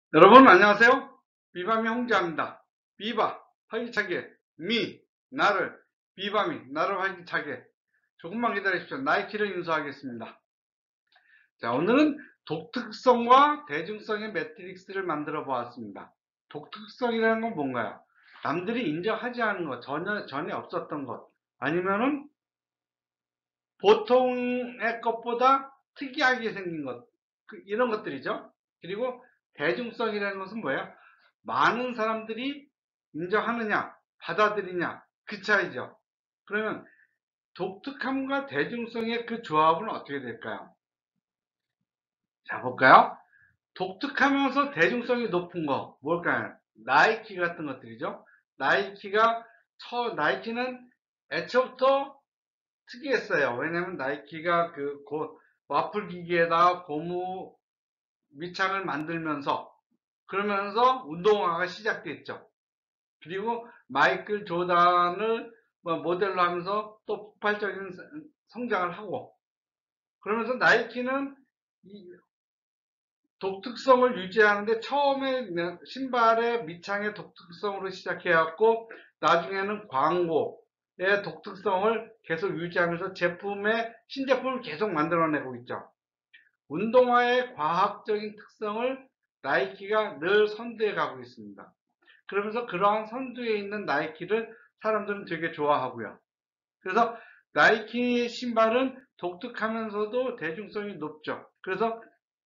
여러분 안녕하세요. 비밤이 홍자입니다. 비바 활기차게 나를 비밤이 나를 활기차게 조금만 기다리십시오. 나이키를 인수하겠습니다. 자, 오늘은 독특성과 대중성의 매트릭스를 만들어 보았습니다. 독특성이라는 건 뭔가요? 남들이 인정하지 않은 것, 전에 없었던 것, 아니면은 보통의 것보다 특이하게 생긴 것, 이런 것들이죠. 그리고 대중성이라는 것은 뭐예요? 많은 사람들이 인정하느냐, 받아들이냐, 그 차이죠. 그러면 독특함과 대중성의 그 조합은 어떻게 될까요? 자, 볼까요? 독특하면서 대중성이 높은 거, 뭘까요? 나이키 같은 것들이죠. 나이키는 애초부터 특이했어요. 왜냐면 나이키가 와플 기계에다가 고무 밑창을 만들면서 그러면서 운동화가 시작됐죠. 그리고 마이클 조단을 모델로 하면서 또 폭발적인 성장을 하고 그러면서 나이키는 이 독특성을 유지하는데 처음에 신발의 밑창의 독특성으로 시작해왔고 나중에는 광고의 독특성을 계속 유지하면서 신제품을 계속 만들어내고 있죠. 운동화의 과학적인 특성을 나이키가 늘 선두에 가고 있습니다. 그러면서 그러한 선두에 있는 나이키를 사람들은 되게 좋아하고요. 그래서 나이키 신발은 독특하면서도 대중성이 높죠. 그래서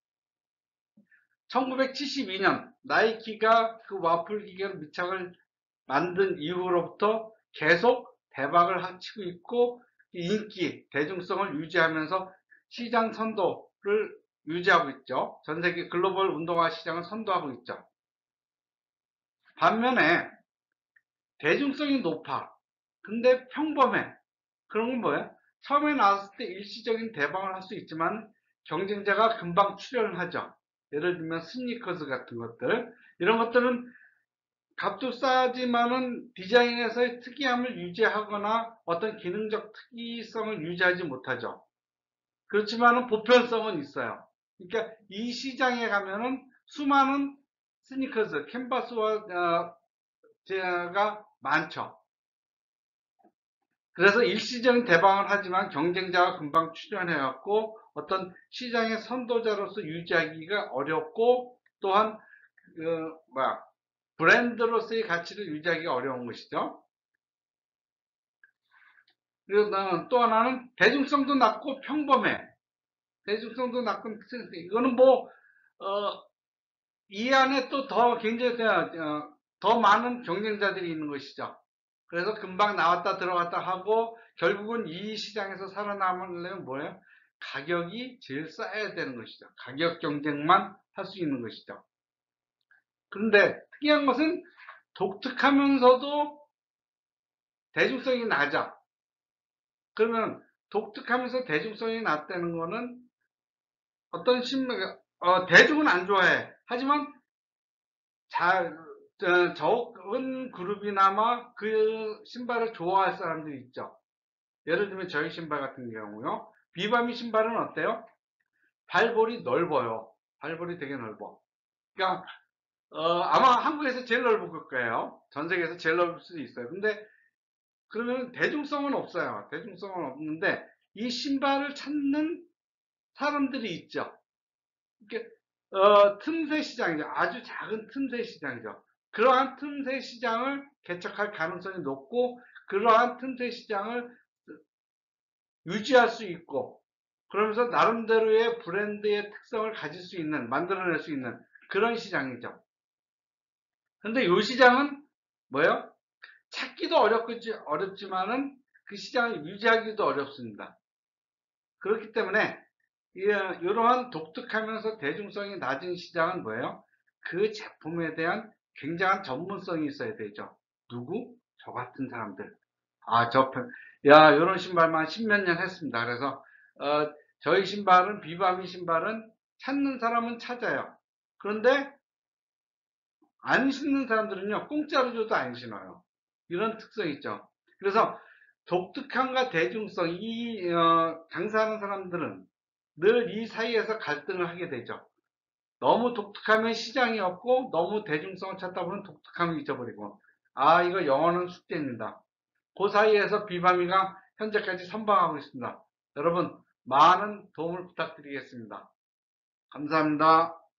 1972년 나이키가 그 와플 기계로 밑창을 만든 이후로부터 계속 대박을 치고 있고 대중성을 유지하면서 시장 선도를 유지하고 있죠. 전 세계 글로벌 운동화 시장을 선도하고 있죠. 반면에 대중성이 높아. 근데 평범해. 그런 건 뭐야? 처음에 나왔을 때 일시적인 대박을 할 수 있지만 경쟁자가 금방 출현을 하죠. 예를 들면 스니커즈 같은 것들. 이런 것들은 값도 싸지만은 디자인에서의 특이함을 유지하거나 어떤 기능적 특이성을 유지하지 못하죠. 그렇지만은 보편성은 있어요. 그러니까 이 시장에 가면은 수많은 스니커즈, 캔버스와 제가 많죠. 그래서 일시적인 대박을 하지만 경쟁자가 금방 출현해갖고 어떤 시장의 선도자로서 유지하기가 어렵고 또한 그 뭐야 브랜드로서의 가치를 유지하기가 어려운 것이죠. 그리고 또 하나는 대중성도 낮고 평범해. 대중성도 낮고 이거는 이 안에 또 더 굉장히 더 많은 경쟁자들이 있는 것이죠. 그래서 금방 나왔다 들어갔다 하고 결국은 이 시장에서 살아남으려면 뭐예요? 가격이 제일 싸야 되는 것이죠. 가격 경쟁만 할 수 있는 것이죠. 그런데 특이한 것은 독특하면서도 대중성이 낮아. 그러면 독특하면서 대중성이 낮다는 거는 어떤 대중은 안 좋아해. 하지만 잘, 적은 그룹이나마 그 신발을 좋아할 사람들이 있죠. 예를 들면 저희 신발 같은 경우요. 비바미 신발은 어때요? 발볼이 넓어요. 발볼이 되게 넓어. 그러니까 아마 한국에서 제일 넓을 거예요. 전 세계에서 제일 넓을 수도 있어요. 근데 그러면 대중성은 없어요. 대중성은 없는데 이 신발을 찾는 사람들이 있죠. 이렇게 틈새 시장이죠. 아주 작은 틈새 시장이죠. 그러한 틈새 시장을 개척할 가능성이 높고 그러한 틈새 시장을 유지할 수 있고 그러면서 나름대로의 브랜드의 특성을 가질 수 있는 만들어낼 수 있는 그런 시장이죠. 근데 이 시장은 뭐예요? 찾기도 어렵지만은 그 시장을 유지하기도 어렵습니다. 그렇기 때문에 이러한 독특하면서 대중성이 낮은 시장은 뭐예요? 그 제품에 대한 굉장한 전문성이 있어야 되죠. 누구? 저 같은 사람들. 이런 신발만 십몇 년 했습니다. 그래서, 저희 비바미 신발은 찾는 사람은 찾아요. 그런데 안 신는 사람들은요, 공짜로 줘도 안 신어요. 이런 특성이 있죠. 그래서 독특함과 대중성, 장사하는 사람들은 늘 이 사이에서 갈등을 하게 되죠. 너무 독특하면 시장이 없고 너무 대중성을 찾다 보면 독특함을 잊어버리고 이거 영어는 숙제입니다. 그 사이에서 비바미가 현재까지 선방하고 있습니다. 여러분 많은 도움을 부탁드리겠습니다. 감사합니다.